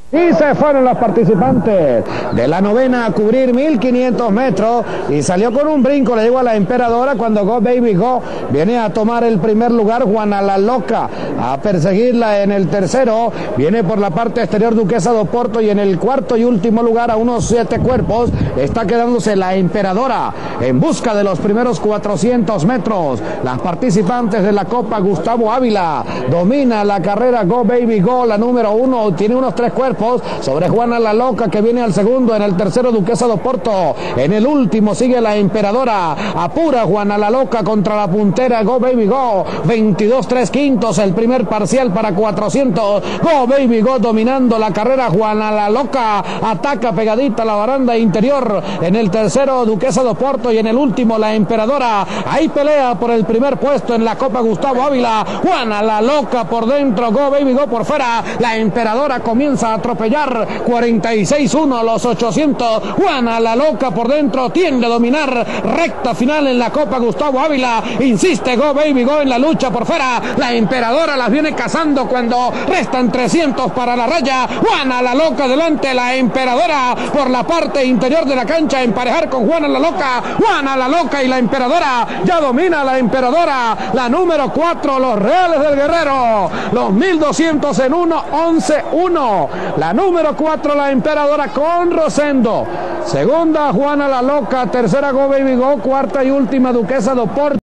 Y se fueron los participantes de la novena a cubrir 1500 metros y salió con un brinco, le digo a la emperadora, cuando Go Baby Go viene a tomar el primer lugar. Juana la Loca a perseguirla en el tercero, viene por la parte exterior Duquesa de Oporto, y en el cuarto y último lugar, a unos 7 cuerpos, está quedándose la emperadora en busca de los primeros 400 metros. Las participantes de la Copa Gustavo Ávila domina la carrera Go Baby Go, la número 1, tiene unos 3 cuerpos sobre Juana la Loca, que viene al segundo, en el tercero Duquesa de Oporto, en el último sigue la emperadora, apura Juana la Loca contra la puntera Go Baby Go, 22-3 quintos, el primer parcial para 400, Go Baby Go dominando la carrera. Juana la Loca ataca pegadita a la baranda interior, en el tercero Duquesa de Oporto y en el último la emperadora. Ahí pelea por el primer puesto en la Copa Gustavo Ávila, Juana la Loca por dentro, Go Baby Go por fuera, la emperadora comienza a atropellar, 46-1 los 800, Juana la Loca por dentro tiende a dominar, recta final en la Copa Gustavo Ávila, insiste Go Baby Go en la lucha por fuera, la emperadora las viene cazando cuando restan 300 para la raya, Juana la Loca delante, la emperadora por la parte interior de la cancha, emparejar con Juana la Loca y la emperadora, ya domina la emperadora, la número 4, los Reales del Guerrero, los 1200 en 1, 11-1, la número 4, la emperadora con Rosendo, segunda Juana la Loca, tercera Go Baby Go, cuarta y última Duquesa de Oporto.